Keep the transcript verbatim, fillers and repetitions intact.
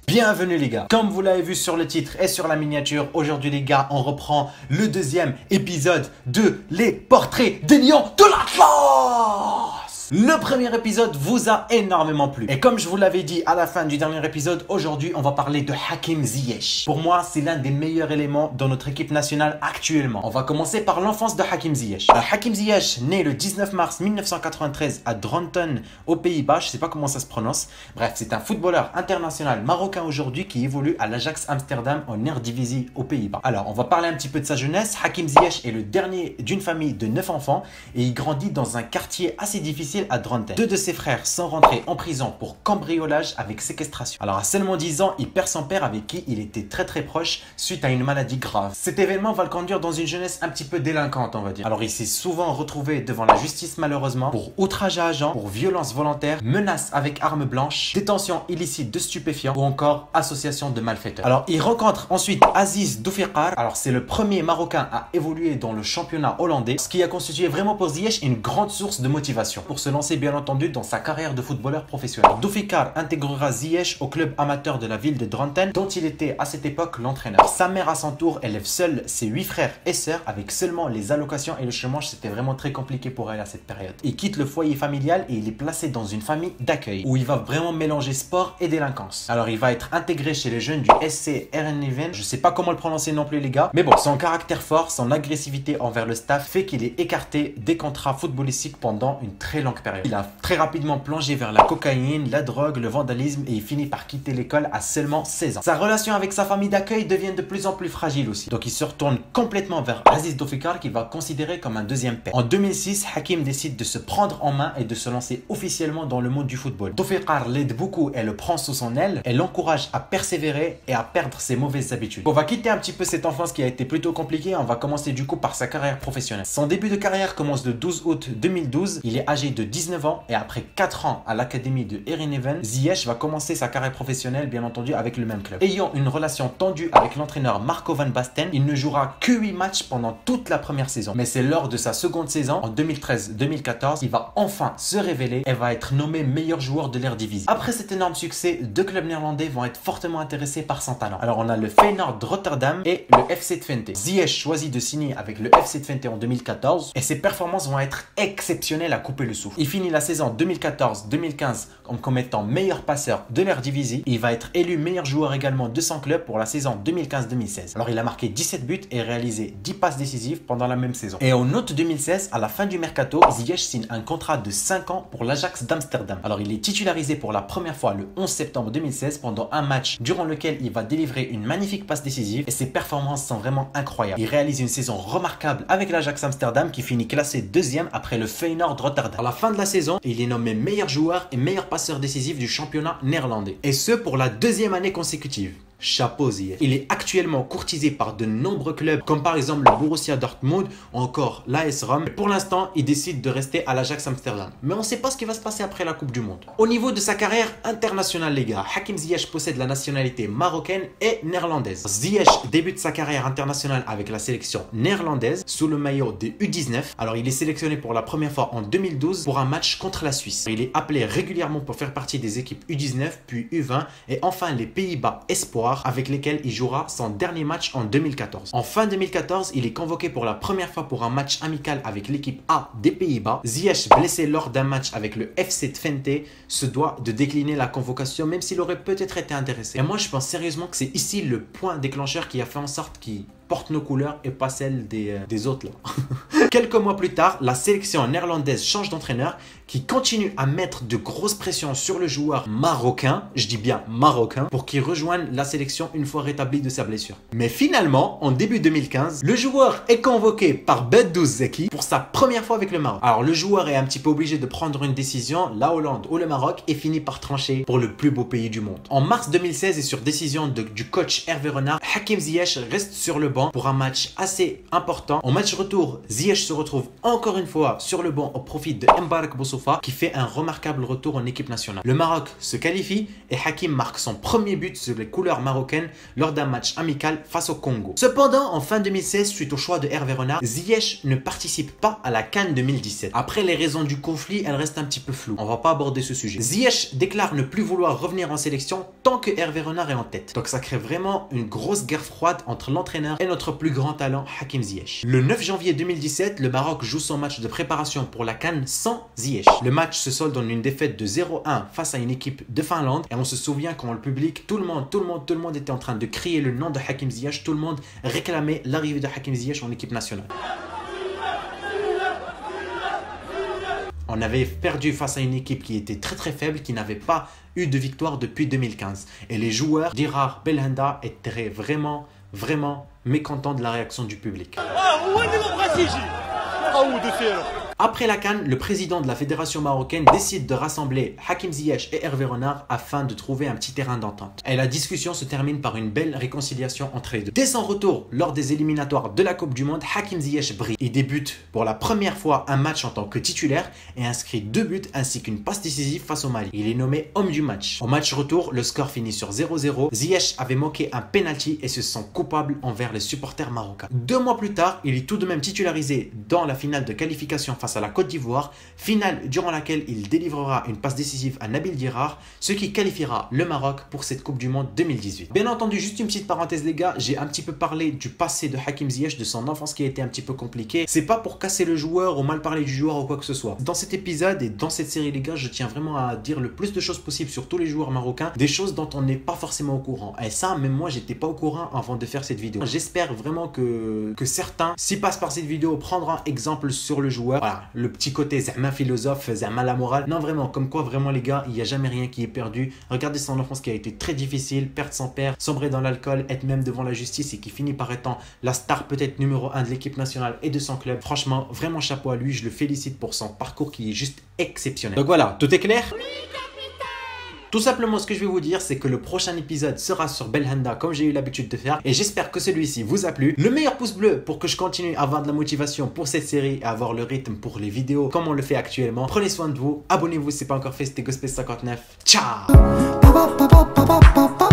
Bienvenue les gars. Comme vous l'avez vu sur le titre et sur la miniature, aujourd'hui les gars, on reprend le deuxième épisode de Les Portraits des Lions de l'Atlas. Le premier épisode vous a énormément plu. Et comme je vous l'avais dit à la fin du dernier épisode, aujourd'hui on va parler de Hakim Ziyech. Pour moi, c'est l'un des meilleurs éléments dans notre équipe nationale actuellement. On va commencer par l'enfance de Hakim Ziyech. Alors, Hakim Ziyech, né le dix-neuf mars mille neuf cent quatre-vingt-treize à Dronten, aux Pays-Bas. Je sais pas comment ça se prononce. Bref, c'est un footballeur international marocain aujourd'hui qui évolue à l'Ajax Amsterdam en Eredivisie aux Pays-Bas. Alors, on va parler un petit peu de sa jeunesse. Hakim Ziyech est le dernier d'une famille de neuf enfants et il grandit dans un quartier assez difficile à Dronten. Deux de ses frères sont rentrés en prison pour cambriolage avec séquestration. Alors à seulement dix ans, il perd son père avec qui il était très très proche suite à une maladie grave. Cet événement va le conduire dans une jeunesse un petit peu délinquante, on va dire. Alors il s'est souvent retrouvé devant la justice malheureusement pour outrage à agent, pour violence volontaire, menace avec arme blanche, détention illicite de stupéfiants ou encore association de malfaiteurs. Alors il rencontre ensuite Aziz Doufikar. Alors c'est le premier Marocain à évoluer dans le championnat hollandais, ce qui a constitué vraiment pour Ziyech une grande source de motivation pour se lancer bien entendu dans sa carrière de footballeur professionnel. Doufikar intégrera Ziyech au club amateur de la ville de Dronten dont il était à cette époque l'entraîneur. Sa mère à son tour élève seule ses huit frères et sœurs avec seulement les allocations et le chômage. C'était vraiment très compliqué pour elle à cette période. Il quitte le foyer familial et il est placé dans une famille d'accueil où il va vraiment mélanger sport et délinquance. Alors il va être intégré chez les jeunes du S C Eindhoven. Je sais pas comment le prononcer non plus les gars, mais bon, son caractère fort, son agressivité envers le staff fait qu'il est écarté des contrats footballistiques pendant une très longue période. Il a très rapidement plongé vers la cocaïne, la drogue, le vandalisme et il finit par quitter l'école à seulement seize ans. Sa relation avec sa famille d'accueil devient de plus en plus fragile aussi. Donc il se retourne complètement vers Aziz Doufikar qu'il va considérer comme un deuxième père. En deux mille six, Hakim décide de se prendre en main et de se lancer officiellement dans le monde du football. Doufikar l'aide beaucoup et le prend sous son aile et l'encourage à persévérer et à perdre ses mauvaises habitudes. On va quitter un petit peu cette enfance qui a été plutôt compliquée. On va commencer du coup par sa carrière professionnelle. Son début de carrière commence le douze août deux mille douze. Il est âgé de dix-neuf ans et après quatre ans à l'académie de Eindhoven, Ziyech va commencer sa carrière professionnelle bien entendu avec le même club. Ayant une relation tendue avec l'entraîneur Marco van Basten, il ne jouera que huit matchs pendant toute la première saison. Mais c'est lors de sa seconde saison, en deux mille treize deux mille quatorze, il va enfin se révéler et va être nommé meilleur joueur de l'Eredivisie. Après cet énorme succès, deux clubs néerlandais vont être fortement intéressés par son talent. Alors on a le Feyenoord Rotterdam et le F C Twente. Ziyech choisit de signer avec le F C Twente en deux mille quatorze et ses performances vont être exceptionnelles à couper le souffle. Il finit la saison deux mille quatorze deux mille quinze comme étant meilleur passeur de l'Eredivisie. Il va être élu meilleur joueur également de son club pour la saison deux mille quinze deux mille seize. Alors il a marqué dix-sept buts et réalisé dix passes décisives pendant la même saison. Et en août deux mille seize, à la fin du mercato, Ziyech signe un contrat de cinq ans pour l'Ajax d'Amsterdam. Alors il est titularisé pour la première fois le onze septembre deux mille seize pendant un match durant lequel il va délivrer une magnifique passe décisive et ses performances sont vraiment incroyables. Il réalise une saison remarquable avec l'Ajax Amsterdam qui finit classé deuxième après le Feyenoord Rotterdam. À la fin de la saison, il est nommé meilleur joueur et meilleur passeur décisif du championnat néerlandais. Et ce pour la deuxième année consécutive. Chapeau Ziyech. Il est actuellement courtisé par de nombreux clubs comme par exemple le Borussia Dortmund ou encore l'A S Rome. Pour l'instant, il décide de rester à l'Ajax Amsterdam. Mais on ne sait pas ce qui va se passer après la Coupe du Monde. Au niveau de sa carrière internationale les gars, Hakim Ziyech possède la nationalité marocaine et néerlandaise. Ziyech débute sa carrière internationale avec la sélection néerlandaise sous le maillot des U dix-neuf. Alors il est sélectionné pour la première fois en deux mille douze pour un match contre la Suisse. Il est appelé régulièrement pour faire partie des équipes U dix-neuf puis U vingt et enfin les Pays-Bas Espoir avec lesquels il jouera son dernier match en deux mille quatorze. En fin deux mille quatorze, il est convoqué pour la première fois pour un match amical avec l'équipe A des Pays-Bas. Ziyech, blessé lors d'un match avec le F C Twente, se doit de décliner la convocation même s'il aurait peut-être été intéressé. Et moi je pense sérieusement que c'est ici le point déclencheur qui a fait en sorte qu'il porte nos couleurs et pas celles des, euh, des autres là. Quelques mois plus tard, la sélection néerlandaise change d'entraîneur qui continue à mettre de grosses pressions sur le joueur marocain, je dis bien marocain, pour qu'il rejoigne la sélection une fois rétabli de sa blessure. Mais finalement, en début deux mille quinze, le joueur est convoqué par Bedou Zeki pour sa première fois avec le Maroc. Alors le joueur est un petit peu obligé de prendre une décision, la Hollande ou le Maroc, et finit par trancher pour le plus beau pays du monde. En mars deux mille seize et sur décision de, du coach Hervé Renard, Hakim Ziyech reste sur le banc banc pour un match assez important. En match retour, Ziyech se retrouve encore une fois sur le banc au profit de Mbarek Boussoufa qui fait un remarquable retour en équipe nationale. Le Maroc se qualifie et Hakim marque son premier but sur les couleurs marocaines lors d'un match amical face au Congo. Cependant, en fin deux mille seize, suite au choix de Hervé Renard, Ziyech ne participe pas à la CAN deux mille dix-sept. Après, les raisons du conflit, elles restent un petit peu floues. On va pas aborder ce sujet. Ziyech déclare ne plus vouloir revenir en sélection tant que Hervé Renard est en tête. Donc ça crée vraiment une grosse guerre froide entre l'entraîneur et notre plus grand talent, Hakim Ziyech. Le neuf janvier deux mille dix-sept, le Maroc joue son match de préparation pour la CAN sans Ziyech. Le match se solde en une défaite de zéro un face à une équipe de Finlande et on se souvient quand le public, tout le monde, tout le monde, tout le monde était en train de crier le nom de Hakim Ziyech, tout le monde réclamait l'arrivée de Hakim Ziyech en équipe nationale. On avait perdu face à une équipe qui était très très faible, qui n'avait pas eu de victoire depuis deux mille quinze. Et les joueurs d'Irar Belhanda étaient vraiment, vraiment mécontents de la réaction du public. Après la CAN, le président de la fédération marocaine décide de rassembler Hakim Ziyech et Hervé Renard afin de trouver un petit terrain d'entente. Et la discussion se termine par une belle réconciliation entre les deux. Dès son retour lors des éliminatoires de la Coupe du Monde, Hakim Ziyech brille. Il débute pour la première fois un match en tant que titulaire et inscrit deux buts ainsi qu'une passe décisive face au Mali. Il est nommé homme du match. Au match retour, le score finit sur zéro zéro. Ziyech avait manqué un penalty et se sent coupable envers les supporters marocains. Deux mois plus tard, il est tout de même titularisé dans la finale de qualification face à la Côte d'Ivoire, finale durant laquelle il délivrera une passe décisive à Nabil Dirar, ce qui qualifiera le Maroc pour cette Coupe du Monde deux mille dix-huit. Bien entendu, juste une petite parenthèse les gars, j'ai un petit peu parlé du passé de Hakim Ziyech, de son enfance qui a été un petit peu compliquée. C'est pas pour casser le joueur ou mal parler du joueur ou quoi que ce soit. Dans cet épisode et dans cette série les gars, je tiens vraiment à dire le plus de choses possible sur tous les joueurs marocains, des choses dont on n'est pas forcément au courant. Et ça, même moi, j'étais pas au courant avant de faire cette vidéo. J'espère vraiment que, que certains, s'ils passent par cette vidéo, prendront exemple sur le joueur. Voilà, le petit côté zama philosophe, zama la morale. Non vraiment, comme quoi vraiment les gars, il n'y a jamais rien qui est perdu. Regardez son enfance qui a été très difficile, perdre son père, sombrer dans l'alcool, être même devant la justice et qui finit par étant la star peut-être numéro un de l'équipe nationale et de son club. Franchement, vraiment chapeau à lui, je le félicite pour son parcours qui est juste exceptionnel. Donc voilà, tout est clair ? Tout simplement, ce que je vais vous dire, c'est que le prochain épisode sera sur Belhanda, comme j'ai eu l'habitude de faire. Et j'espère que celui-ci vous a plu. Le meilleur pouce bleu pour que je continue à avoir de la motivation pour cette série et avoir le rythme pour les vidéos comme on le fait actuellement. Prenez soin de vous. Abonnez-vous si ce n'est pas encore fait. C'était Gospel cinquante-neuf. Ciao!